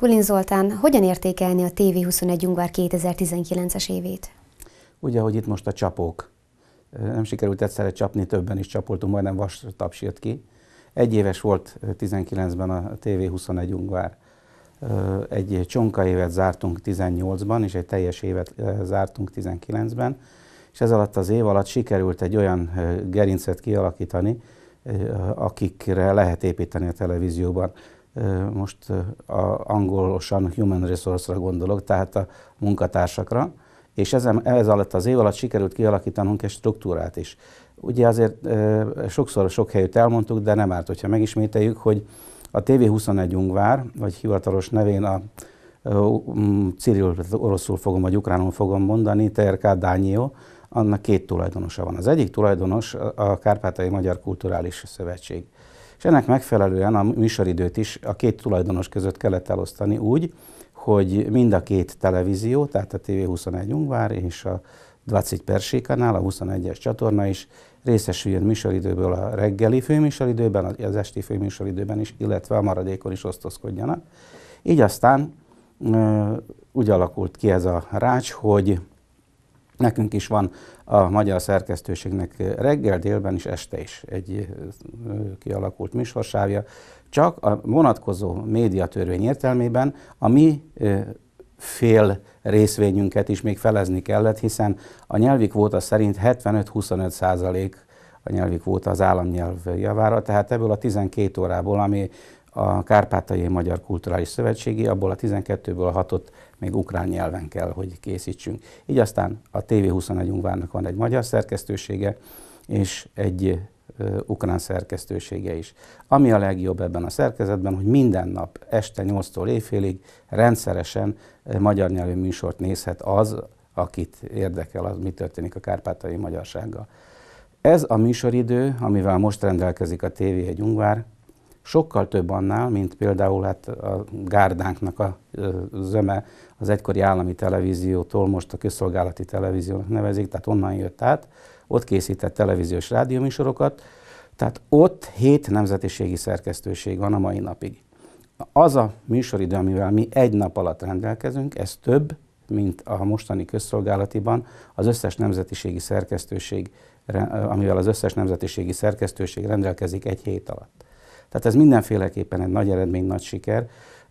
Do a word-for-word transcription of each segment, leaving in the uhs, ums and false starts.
Kulin Zoltán, hogyan értékelni a té vé huszonegy Ungvár kétezer-tizenkilences évét? Ugye, hogy itt most a csapók. Nem sikerült egyszerre csapni, többen is csapoltunk, majdnem vastaps jött ki. Egy éves volt tizenkilencben a té vé huszonegy Ungvár. Egy csonka évet zártunk tizennyolcban, és egy teljes évet zártunk tizenkilencben. És ez alatt az év alatt sikerült egy olyan gerincet kialakítani, akikre lehet építeni a televízióban. Most a angolosan human resource-ra gondolok, tehát a munkatársakra, és ez, ez alatt az év alatt sikerült kialakítanunk egy struktúrát is. Ugye azért e, sokszor sok helyütt elmondtuk, de nem árt, hogyha megismételjük, hogy a té vé huszonegy Ungvár, vagy hivatalos nevén a Cyril, oroszul fogom, vagy ukránul fogom mondani, té er ká Dánió, annak két tulajdonosa van. Az egyik tulajdonos a Kárpátaljai Magyar Kulturális Szövetség. És ennek megfelelően a műsoridőt is a két tulajdonos között kellett elosztani úgy, hogy mind a két televízió, tehát a té vé huszonegy Ungvár és a dvacet Persi kanál, a huszonegyes csatorna is részesüljön műsoridőből a reggeli főműsoridőben, az esti főműsoridőben is, illetve a maradékon is osztozkodjanak. Így aztán úgy alakult ki ez a rács, hogy nekünk is van a magyar szerkesztőségnek reggel, délben és este is egy kialakult műsorsávja, csak a vonatkozó médiatörvény értelmében a mi fél részvényünket is még felezni kellett, hiszen a nyelvi kvóta szerint hetvenöt-huszonöt százalék a nyelvi kvóta az államnyelv javára, tehát ebből a tizenkét órából, ami a Kárpátaljai Magyar Kulturális Szövetségi, abból a tizenkettőből a hatot még ukrán nyelven kell, hogy készítsünk. Így aztán a té vé huszonegy Ungvárnak van egy magyar szerkesztősége, és egy uh, ukrán szerkesztősége is. Ami a legjobb ebben a szerkezetben, hogy minden nap este nyolctól éjfélig rendszeresen uh, magyar nyelvű műsort nézhet az, akit érdekel, az mi történik a kárpátaljai magyarsággal. Ez a műsoridő, amivel most rendelkezik a té vé egy Ungvár, sokkal több annál, mint például hát a gárdánknak a zöme az egykori állami televíziótól most a közszolgálati televíziónak nevezik, tehát onnan jött át, ott készített televíziós rádióműsorokat, tehát ott hét nemzetiségi szerkesztőség van a mai napig. Az a műsoridő, amivel mi egy nap alatt rendelkezünk, ez több, mint a mostani közszolgálatiban az összes nemzetiségi szerkesztőség, amivel az összes nemzetiségi szerkesztőség rendelkezik egy hét alatt. Tehát ez mindenféleképpen egy nagy eredmény, nagy siker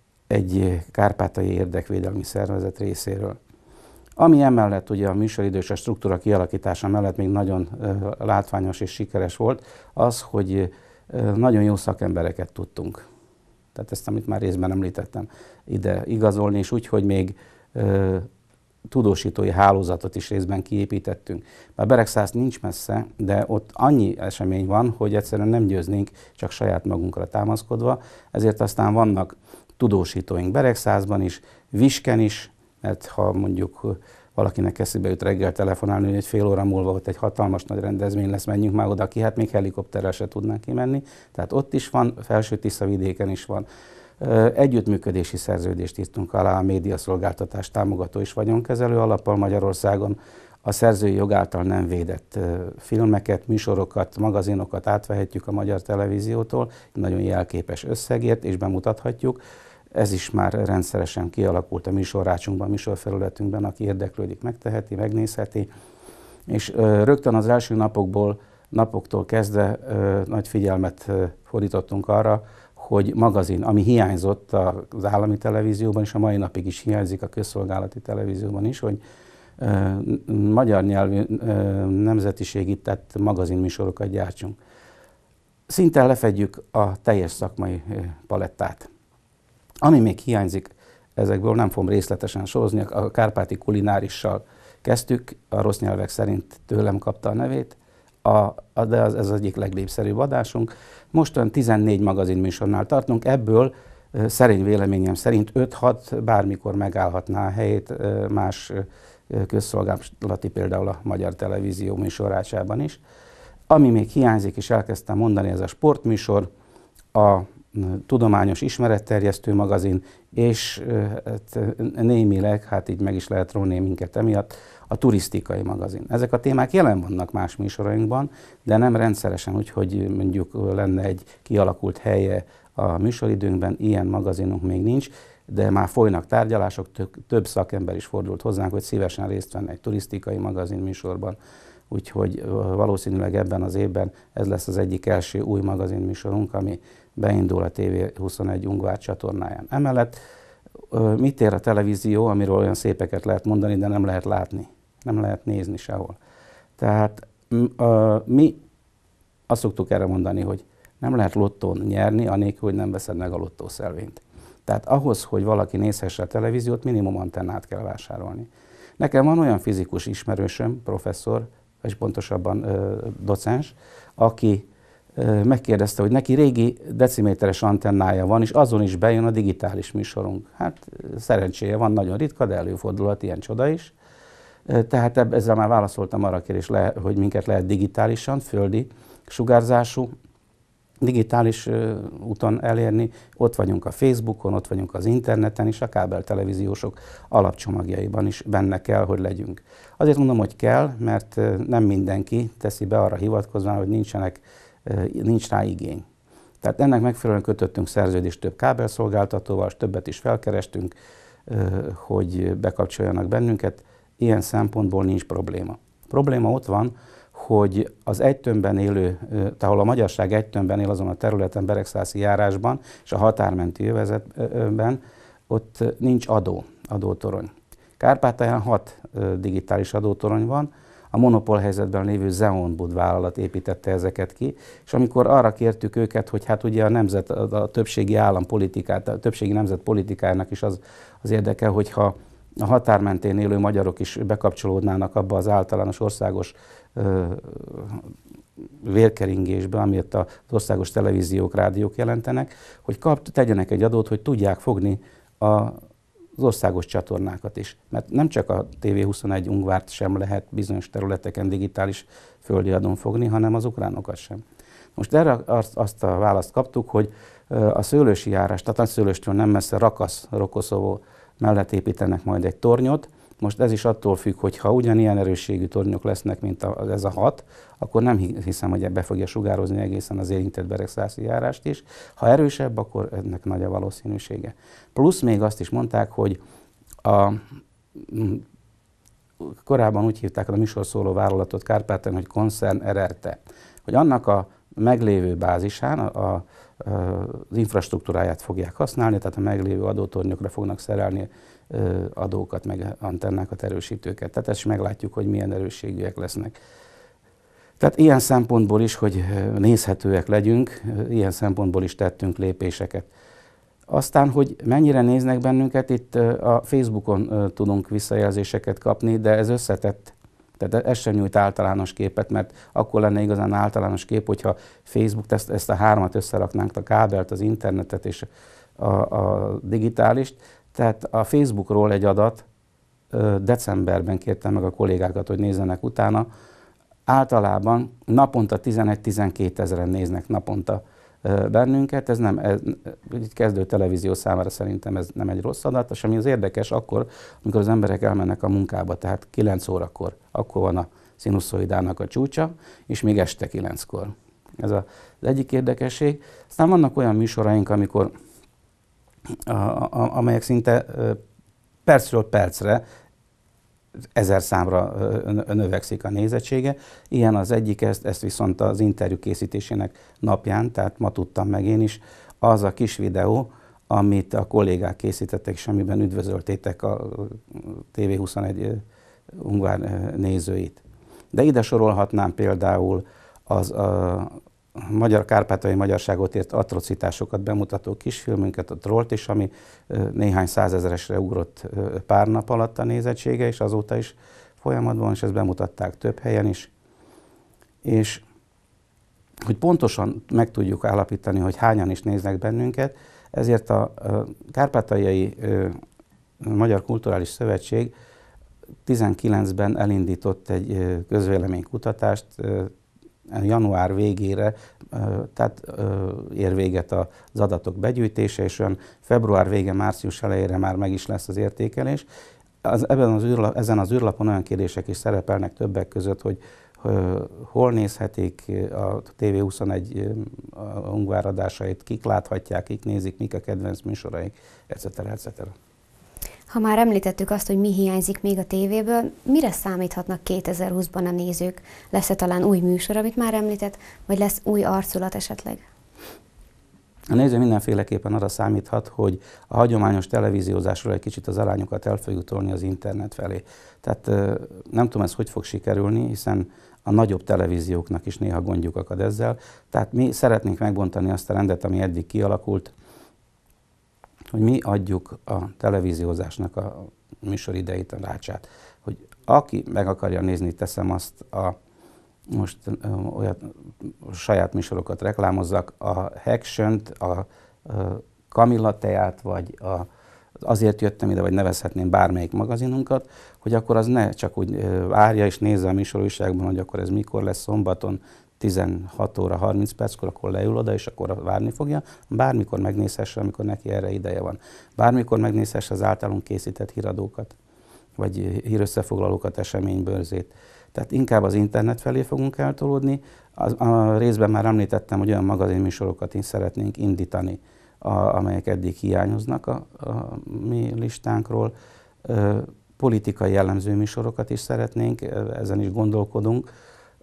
egy kárpátaljai érdekvédelmi szervezet részéről. Ami emellett ugye a műsoridős a struktúra kialakítása mellett még nagyon uh, látványos és sikeres volt, az, hogy uh, nagyon jó szakembereket tudtunk. Tehát ezt, amit már részben említettem, ide igazolni, és úgy, hogy még uh, tudósítói hálózatot is részben kiépítettünk. Bár Beregszász nincs messze, de ott annyi esemény van, hogy egyszerűen nem győznénk csak saját magunkra támaszkodva, ezért aztán vannak tudósítóink Beregszászban is, Visken is, mert ha mondjuk valakinek eszébe jut reggel telefonálni, hogy egy fél óra múlva ott egy hatalmas nagy rendezvény lesz, menjünk már oda ki, hát még helikopterrel se tudnánk kimenni. Tehát ott is van, Felső-Tiszavidéken is van. Együttműködési szerződést írtunk alá a médiaszolgáltatás támogató és vagyonkezelő alappal Magyarországon. A szerzői jog által nem védett filmeket, műsorokat, magazinokat átvehetjük a magyar televíziótól, nagyon jelképes összegért, és bemutathatjuk. Ez is már rendszeresen kialakult a műsorrácsunkban, a műsorfelületünkben, aki érdeklődik, megteheti, megnézheti. És rögtön az első napokból, napoktól kezdve nagy figyelmet fordítottunk arra, hogy magazin, ami hiányzott az állami televízióban, és a mai napig is hiányzik a közszolgálati televízióban is, hogy uh, magyar nyelvű uh, nemzetiségi tett magazinműsorokat gyártsunk. Szinte lefedjük a teljes szakmai uh, palettát. Ami még hiányzik, ezekből nem fogom részletesen sorozni, a kárpáti kulinárissal kezdtük, a rossz nyelvek szerint tőlem kapta a nevét, a, a, de az, ez az egyik legnépszerűbb adásunk. Most olyan tizennégy magazinműsornál tartunk, ebből uh, szerény véleményem szerint öt-hat bármikor megállhatná a helyét uh, más uh, közszolgálati, például a Magyar Televízió műsorrácsában is. Ami még hiányzik, és elkezdtem mondani, ez a sportműsor, a tudományos ismeretterjesztő magazin, és hát, némileg, hát így meg is lehet róni minket emiatt, a turisztikai magazin. Ezek a témák jelen vannak más műsorainkban, de nem rendszeresen, úgyhogy mondjuk lenne egy kialakult helye a műsoridőnkben, ilyen magazinunk még nincs. de már folynak tárgyalások, több, több szakember is fordult hozzánk, hogy szívesen részt venne egy turisztikai magazin műsorban. Úgyhogy valószínűleg ebben az évben ez lesz az egyik első új magazinműsorunk, ami beindul a té vé huszonegy Ungvár csatornáján. Emellett mit ér a televízió, amiről olyan szépeket lehet mondani, de nem lehet látni, nem lehet nézni sehol. Tehát mi azt szoktuk erre mondani, hogy nem lehet lottón nyerni, anélkül, hogy nem veszed meg a lottószelvényt. Tehát ahhoz, hogy valaki nézhesse a televíziót, minimum antennát kell vásárolni. Nekem van olyan fizikus ismerősöm, professzor, és pontosabban ö, docens, aki ö, megkérdezte, hogy neki régi deciméteres antennája van, és azon is bejön a digitális műsorunk. Hát szerencséje van, nagyon ritka, de előfordulhat ilyen csoda is. Ö, tehát ebb, ezzel már válaszoltam arra a kérdésre, hogy minket lehet digitálisan, földi sugárzású, digitális uh, úton elérni. Ott vagyunk a Facebookon, ott vagyunk az interneten, és a kábeltelevíziósok alapcsomagjaiban is benne kell, hogy legyünk. Azért mondom, hogy kell, mert uh, nem mindenki teszi be arra hivatkozva, hogy nincsenek, uh, nincs rá igény. Tehát ennek megfelelően kötöttünk szerződést több kábelszolgáltatóval, és többet is felkerestünk, uh, hogy bekapcsoljanak bennünket. Ilyen szempontból nincs probléma. A probléma ott van, hogy az egy tömbben élő, tehát ahol a magyarság egy tömbben él azon a területen, Beregszászi járásban és a határmenti övezetben, ott nincs adó, adótorony. Kárpátalján hat digitális adótorony van, a monopól helyzetben lévő Zeonbud vállalat építette ezeket ki, és amikor arra kértük őket, hogy hát ugye a nemzet, a többségi állampolitikát, a többségi nemzet politikájának is az, az érdeke, hogyha a határ mentén élő magyarok is bekapcsolódnának abba az általános országos ö, vérkeringésbe, amit az országos televíziók, rádiók jelentenek, hogy kap, tegyenek egy adót, hogy tudják fogni a, az országos csatornákat is. Mert nem csak a té vé huszonegy Ungvárt sem lehet bizonyos területeken digitális földi adón fogni, hanem az ukránokat sem. Most erre azt, azt a választ kaptuk, hogy a Szőlősi járás, tehát a Szőlőstől nem messze Rakasz, Rokoszovó mellett építenek majd egy tornyot. Most ez is attól függ, hogy ha ugyanilyen erősségű tornyok lesznek, mint a, ez a hat, akkor nem hiszem, hogy be fogja sugározni egészen az érintett Beregszászi járást is. Ha erősebb, akkor ennek nagy a valószínűsége. Plusz még azt is mondták, hogy a, korábban úgy hívták a műsorszóló vállalatot Kárpátalján, hogy Koncern er er té, hogy annak a meglévő bázisán a, a, az infrastruktúráját fogják használni, tehát a meglévő adótornyokra fognak szerelni adókat, meg antennákat, erősítőket. Tehát ezt is meglátjuk, hogy milyen erősségűek lesznek. Tehát ilyen szempontból is, hogy nézhetőek legyünk, ilyen szempontból is tettünk lépéseket. Aztán, hogy mennyire néznek bennünket, itt a Facebookon tudunk visszajelzéseket kapni, de ez összetett. Tehát ez sem nyújt általános képet, mert akkor lenne igazán általános kép, hogyha Facebook, ezt, ezt a hármat összeraknánk, a kábelt, az internetet és a, a digitálist. Tehát a Facebookról egy adat, decemberben kértem meg a kollégákat, hogy nézzenek utána. Általában naponta tizenegy-tizenkét ezeren néznek naponta bennünket. Ez nem, ez, egy kezdő televízió számára szerintem ez nem egy rossz adat, és ami az érdekes akkor, amikor az emberek elmennek a munkába, tehát kilenc órakor, akkor van a szinuszoidának a csúcsa, és még este kilenckor. Ez az egyik érdekesség. Aztán vannak olyan műsoraink, amikor, a, a, amelyek szinte percről percre ezer számra növekszik a nézettsége. Ilyen az egyik, ezt, ezt viszont az interjú készítésének napján, tehát ma tudtam meg én is, az a kis videó, amit a kollégák készítettek, és amiben üdvözöltétek a té vé huszonegy Ungvár nézőit. De ide sorolhatnám például az a magyar kárpátaljai magyarságot ért atrocitásokat bemutató kisfilmünket, a Trollt is, ami néhány százezeresre ugrott pár nap alatt a nézettsége, és azóta is folyamatban, és ezt bemutatták több helyen is. És hogy pontosan meg tudjuk állapítani, hogy hányan is néznek bennünket, ezért a Kárpátaljai Magyar Kulturális Szövetség tizenkilencben elindított egy közvéleménykutatást, január végére, tehát ér véget az adatok begyűjtése, és olyan február vége, március elejére már meg is lesz az értékelés. Az, ebben az űrlap, ezen az űrlapon olyan kérdések is szerepelnek többek között, hogy, hol nézhetik a té vé huszonegy ungvár adásait, kik láthatják, kik nézik, mik a kedvenc műsoraik, et cetera et cetera. Ha már említettük azt, hogy mi hiányzik még a tévéből, mire számíthatnak kétezer-húszban a nézők? Lesz-e talán új műsor, amit már említett, vagy lesz új arculat esetleg? A néző mindenféleképpen arra számíthat, hogy a hagyományos televíziózásról egy kicsit az arányokat el fogjuk tolni az internet felé. Tehát nem tudom, ez hogy fog sikerülni, hiszen a nagyobb televízióknak is néha gondjuk akad ezzel. Tehát mi szeretnénk megbontani azt a rendet, ami eddig kialakult, hogy mi adjuk a televíziózásnak a műsoridejét, a rácsát. Hogy aki meg akarja nézni, teszem azt a most uh, olyan uh, saját műsorokat reklámozzak, a Haction-t, a, a Kamilla teát, vagy a, azért jöttem ide, vagy nevezhetném bármelyik magazinunkat, hogy akkor az ne csak úgy uh, várja és nézze a műsorújságban, hogy akkor ez mikor lesz szombaton, tizenhat óra harminc perckor, akkor leül oda, és akkor várni fogja. Bármikor megnézhesse, amikor neki erre ideje van. Bármikor megnézhesse az általunk készített híradókat, vagy hírösszefoglalókat, eseménybörzét. Tehát inkább az internet felé fogunk eltolódni. A, a részben már említettem, hogy olyan magazinműsorokat is szeretnénk indítani, a, amelyek eddig hiányoznak a, a mi listánkról. Ö, politikai jellemző műsorokat is szeretnénk, ezen is gondolkodunk.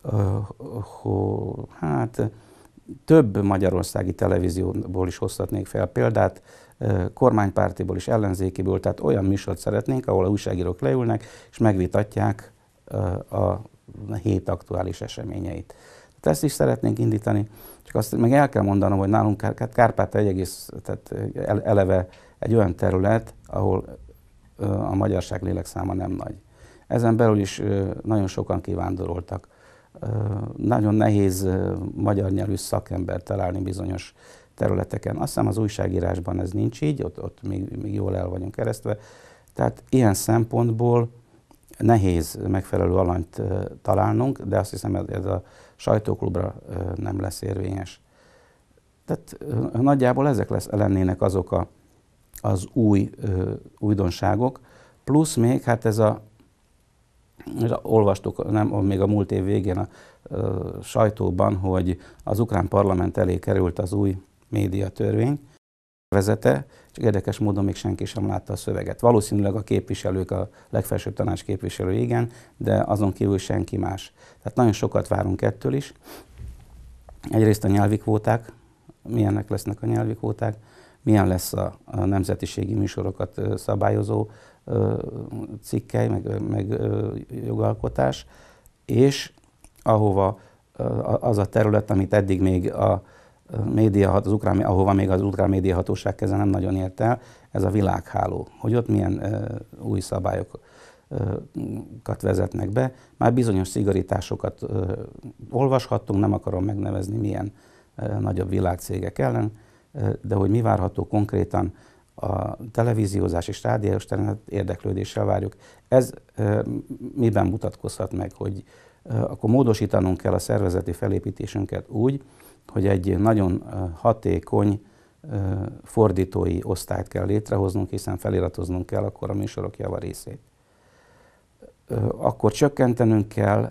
Hogy hát több magyarországi televízióból is hozhatnék fel példát, kormánypártiból is, ellenzékiből, tehát olyan műsort szeretnénk, ahol a újságírók leülnek és megvitatják a hét aktuális eseményeit. Tehát ezt is szeretnénk indítani, csak azt meg el kell mondanom, hogy nálunk Kárpát egy egész, tehát eleve egy olyan terület, ahol a magyarság lélekszáma nem nagy. Ezen belül is nagyon sokan kivándoroltak. Nagyon nehéz magyar nyelvű szakember találni bizonyos területeken. Azt hiszem az újságírásban ez nincs így, ott, ott még, még jól el vagyunk keresztve. Tehát ilyen szempontból nehéz megfelelő alanyt találnunk, de azt hiszem ez a sajtóklubra nem lesz érvényes. Tehát nagyjából ezek lesz, lennének azok a, az új újdonságok, plusz még hát ez a olvastuk nem, még a múlt év végén a, a sajtóban, hogy az ukrán parlament elé került az új médiatörvény vezete, csak érdekes módon még senki sem látta a szöveget. Valószínűleg a képviselők, a legfelsőbb tanács képviselői igen, de azon kívül senki más. Tehát nagyon sokat várunk ettől is. Egyrészt a nyelvi kvóták, milyenek lesznek a nyelvi kvóták, milyen lesz a, a nemzetiségi műsorokat szabályozó cikkely, meg, meg jogalkotás, és ahova az a terület, amit eddig még a média, az ukrán, ahova még az ukrán médiahatóság keze nem nagyon ért el, ez a világháló, hogy ott milyen új szabályokat vezetnek be. Már bizonyos szigorításokat olvashattunk, nem akarom megnevezni milyen nagyobb világcégek ellen, de hogy mi várható konkrétan a televíziózás és rádiós terület érdeklődéssel várjuk. Ez e, miben mutatkozhat meg, hogy e, akkor módosítanunk kell a szervezeti felépítésünket úgy, hogy egy nagyon hatékony e, fordítói osztályt kell létrehoznunk, hiszen feliratoznunk kell akkor a műsorok javarészét. E, akkor csökkentenünk kell,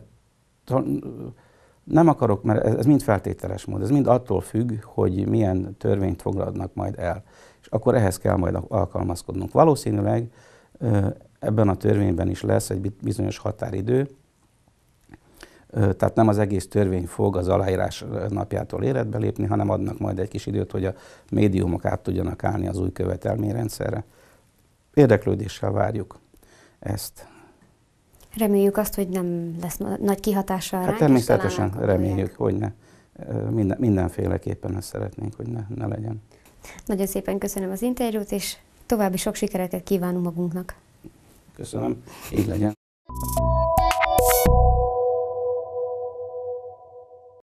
nem akarok, mert ez, ez mind feltételes mód, ez mind attól függ, hogy milyen törvényt fogadnak majd el. És akkor ehhez kell majd alkalmazkodnunk. Valószínűleg ebben a törvényben is lesz egy bizonyos határidő, tehát nem az egész törvény fog az aláírás napjától életbe lépni, hanem adnak majd egy kis időt, hogy a médiumok át tudjanak állni az új követelményrendszerre. Érdeklődéssel várjuk ezt. Reméljük azt, hogy nem lesz nagy kihatással ránk. Hát természetesen reméljük, hogy ne. Minden, mindenféleképpen ezt szeretnénk, hogy ne, ne legyen. Nagyon szépen köszönöm az interjút, és további sok sikereket kívánunk magunknak. Köszönöm, így legyen.